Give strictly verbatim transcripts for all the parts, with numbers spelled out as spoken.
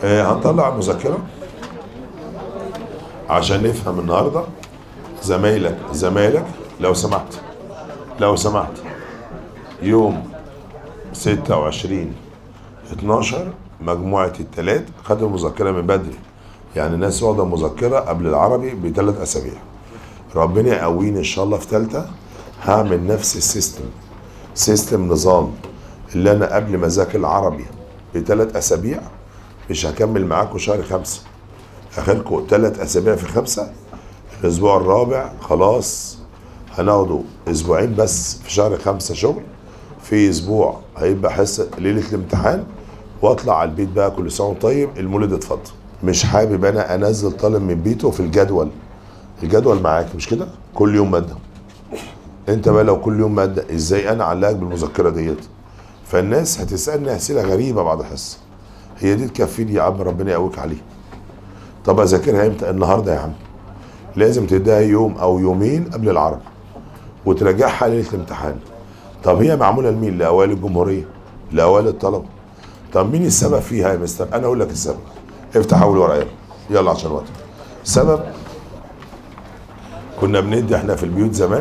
آه هنطلع المذكره عشان نفهم النهارده. زمايلك زمايلك لو سمحت لو سمحت يوم ستة وعشرين اتناشر مجموعة التلات خدوا المذكرة من بدري، يعني الناس واخدة المذكرة قبل العربي بثلاث أسابيع. ربنا يقويني إن شاء الله في تالتة هعمل نفس السيستم، سيستم نظام اللي أنا قبل ما أذاكر العربي بثلاث أسابيع مش هكمل معاكم شهر خمسة، هاخدكم ثلاث أسابيع في خمسة. الأسبوع الرابع خلاص هناخده أسبوعين بس في شهر خمسة شغل، في أسبوع هيبقى حصة ليلة الامتحان واطلع على البيت بقى كل سنه طيب المولد اتفضل. مش حابب انا انزل طالب من بيته في الجدول، الجدول معاك مش كده كل يوم ماده. انت بقى لو كل يوم ماده ازاي انا اعلقك بالمذكره ديت؟ فالناس هتسالني اسئله غريبه بعد الحصه، هي دي تكفيني يا عم ربنا يقويك عليه. طب اذاكرها امتى؟ النهارده يا عم. لازم تديها يوم او يومين قبل العربي وتراجعها ليله الامتحان. طب هي معموله لمين؟ لاوائل الجمهوريه، لاوائل الطلبه. طب مين السبب فيها يا مستر؟ انا اقول لك السبب. افتح اول ورقه يلا عشان وقت. السبب كنا بندي احنا في البيوت زمان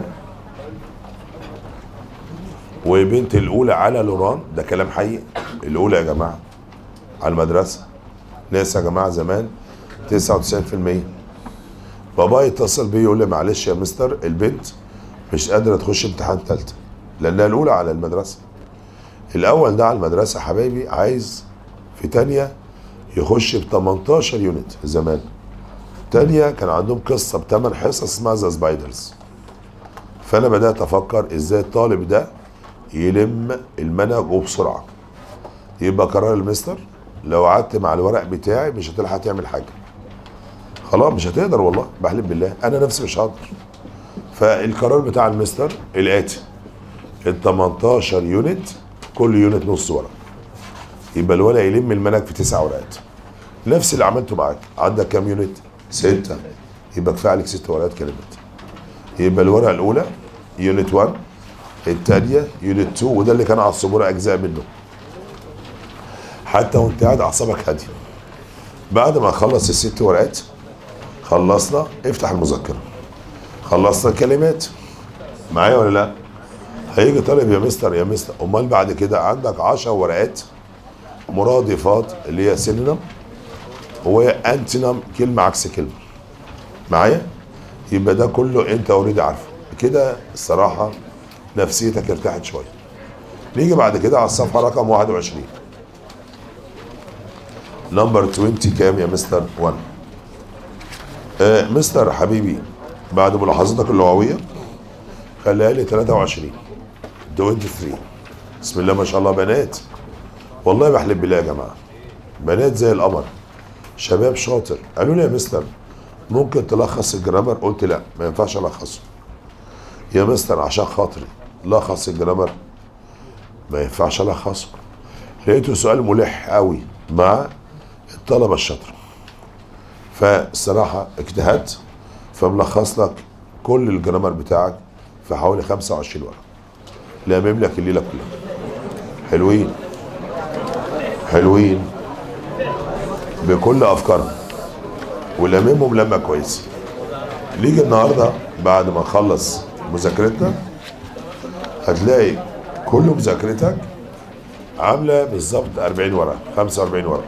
وبنت الاولى على لوران، ده كلام حقيقي، الاولى يا جماعه على المدرسه ناس يا جماعه زمان تسعة وتسعين في المية. بابا يتصل بيا يقول لي معلش يا مستر البنت مش قادره تخش امتحان ثالثه لانها الاولى على المدرسه. الاول ده على المدرسه حبايبي عايز في تانية يخش ب تمنتاشر يونت زمان. تانية كان عندهم قصه بثمان حصص اسمها ذا سبايدرز. فانا بدات افكر ازاي الطالب ده يلم المنهج وبسرعه. يبقى قرار المستر لو قعدت مع الورق بتاعي مش هتلحق تعمل حاجه، خلاص مش هتقدر والله بحلف بالله انا نفسي مش هقدر. فالقرار بتاع المستر الاتي، ال تمنتاشر يونت كل يونت نص ورقه، يبقى الورق يلم المنهج في تسع ورقات. نفس اللي عملته معاك. عندك كام يونت؟ ستة، يبقى كفايه عليك ست ورقات كلمات. يبقى الورقه الاولى يونت واحد، الثانيه يونت اتنين، وده اللي كان على السبوره اجزاء منه حتى وانت قاعد اعصابك هاديه. بعد ما خلص الست ورقات خلصنا افتح المذكره، خلصنا الكلمات معايا ولا لا؟ هيجي طالب يا مستر يا مستر امال بعد كده عندك عشر ورقات مرادفات اللي هي سينونيم وانتونيم، كلمه عكس كلمه معايا. يبقى ده كله انت اوريدي عارفه كده. الصراحه نفسيتك ارتاحت شويه. نيجي بعد كده على الصفحه رقم واحد وعشرين نمبر عشرين كام يا مستر؟ واحد. آه مستر حبيبي بعد ملاحظتك اللغويه خليها لي ثلاثة وعشرين ثلاثة وعشرين. بسم الله ما شاء الله بنات، والله بحلف بالله يا جماعه بنات زي القمر، شباب شاطر. قالوا لي يا مستر ممكن تلخص الجرامر؟ قلت لا ما ينفعش الخصه يا مستر عشان خاطري لخص الجرامر. ما ينفعش الخصه. لقيته سؤال ملح قوي مع الطلبه الشاطره، فالصراحه اجتهدت فملخص لك كل الجرامر بتاعك في حوالي خمسة وعشرين ورقه، لامم لك الليله كلها. حلوين حلوين بكل افكارهم ولاممهم لما كويسه. نيجي النهارده بعد ما نخلص مذاكرتنا هتلاقي كل مذاكرتك عامله بالظبط أربعين ورقه خمسة وأربعين ورقه.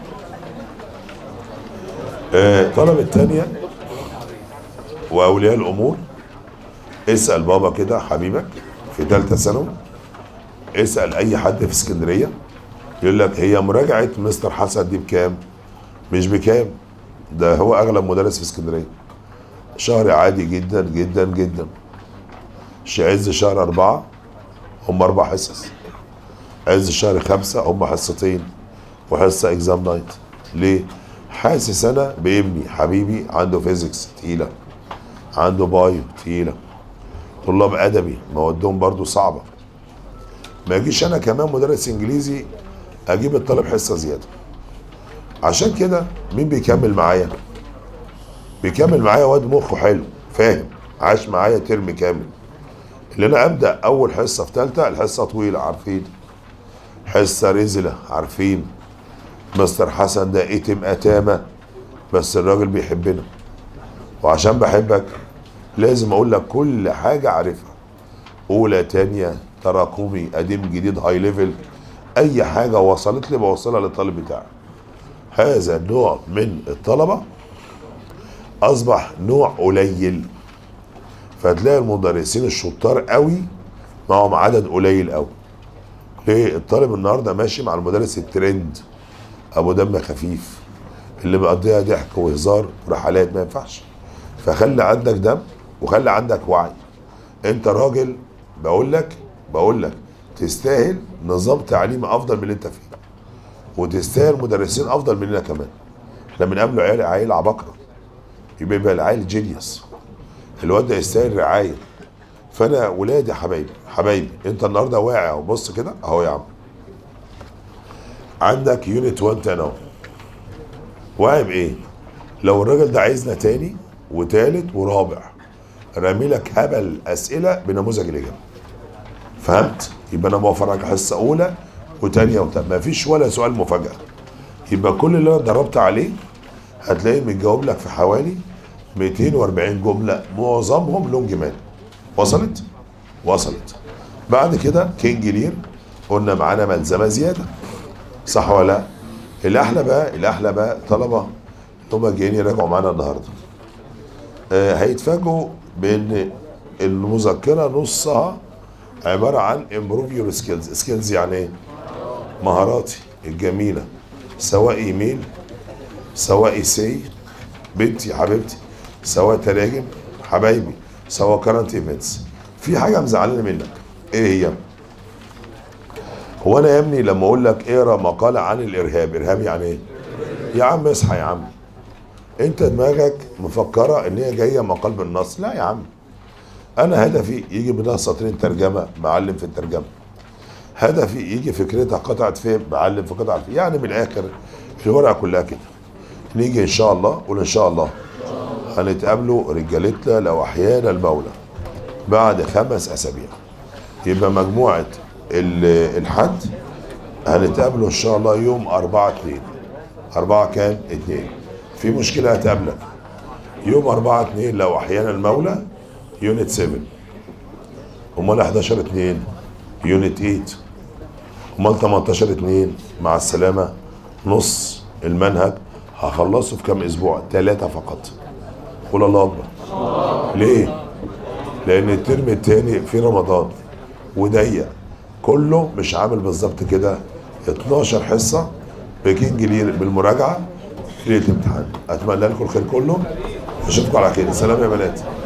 آه طلب الثانيه واولياء الامور اسال بابا كده حبيبك في ثالثه ثانوي، اسال اي حد في اسكندريه يقول لك هي مراجعه مستر حسن دي بكام؟ مش بكام، ده هو اغلب مدرس في اسكندريه. شهر عادي جدا جدا جدا. عز شهر اربعه هم اربع حصص، عز شهر خمسه هم حصتين وحصه اكزام نايت. ليه؟ حاسس انا بابني حبيبي عنده فيزيكس تقيله، عنده بايو تقيله، طلاب ادبي موادهم برضو صعبه. ما اجيش انا كمان مدرس انجليزي اجيب الطالب حصه زياده. عشان كده مين بيكمل معايا؟ بيكمل معايا واد مخه حلو فاهم عاش معايا ترم كامل. اللي انا ابدا اول حصه في ثالثه الحصه طويله عارفين، حصه رزله عارفين، مستر حسن ده ايتم اتامه، بس الراجل بيحبنا، وعشان بحبك لازم اقول لك كل حاجه عارفها، اولى تانية تراكمي قديم جديد هاي ليفل، اي حاجه وصلت لي بوصلها للطالب بتاعي. هذا النوع من الطلبه اصبح نوع قليل، فتلاقي المدرسين الشطار قوي معهم عدد قليل قوي. ليه؟ الطالب النهارده ماشي مع المدرس الترند، ابو دم خفيف اللي مقضيها ضحك وهزار ورحلات، ما ينفعش. فخلي عندك دم وخلي عندك وعي. انت راجل، بقول لك بقول لك تستاهل نظام تعليم افضل من اللي انت فيه، وتستاهل مدرسين افضل مننا كمان. احنا بنقابله عيال عيل عبقره، يبقى يبقى العيل جينيوس، الواد ده يستاهل رعايه. فانا ولادي حبايبي حبايبي انت النهارده واعي اهو، بص كده اهو يا عم، عندك يونت واحد تاني اهو. واعي بايه؟ لو الراجل ده عايزنا تاني وتالت ورابع، رامي لك هبل اسئله بنموذج الاجابه. فهمت؟ يبقى انا بفرج حصه اولى وثانيه وثالثه، ما فيش ولا سؤال مفاجاه. يبقى كل اللي انا ضربت عليه هتلاقيه متجاوب لك في حوالي مئتين وأربعين جمله، معظمهم لونج مان. وصلت؟ وصلت. بعد كده كينج لير قلنا معانا ملزمه زياده، صح ولا لا؟ الاحلى بقى الاحلى بقى طلبه هم جايين يراجعوا معانا النهارده، آه هيتفاجئوا بان المذكره نصها عباره عن امبروف يور سكيلز. سكيلز يعني ايه؟ مهاراتي الجميله، سواء ايميل، سواء سي بنتي حبيبتي، سواء تراجم حبايبي، سواء كارنت ايفنتس. في حاجه مزعلاني منك، ايه هي؟ هو انا يا ابني لما اقول لك اقرا مقاله عن الارهاب، ارهاب يعني ايه؟ يا عم اصحى يا عم، انت دماغك مفكره ان هي جايه مقال بالنص. لا يا عم، انا هدفي يجي منها سطرين ترجمه، معلم في الترجمه. هدفي يجي فكرتها قطعه فهم، معلم في قطعه فهم. يعني من الاخر الورقه كلها كده. نيجي ان شاء الله، قول ان شاء الله هنتقابلوا رجالتنا لو احيانا المولى بعد خمس اسابيع. يبقى مجموعه الحد هنتقابلوا ان شاء الله يوم أربعة اتنين. أربعة كام؟ اتنين. في مشكله هتقابلك يوم أربعة اتنين لو احيانا المولى يونت سبعة. امال حداشر اتنين يونت تمانية. امال تمنتاشر اتنين مع السلامه. نص المنهج هخلصه في كام اسبوع؟ ثلاثه فقط. قول الله اكبر. ليه؟ لان الترم الثاني في رمضان وضيق، كله مش عامل بالظبط كده اتناشر حصه بكينج لير بالمراجعه ليله الامتحان. اتمنى لكم الخير كله، اشوفكم على خير. سلام يا بنات.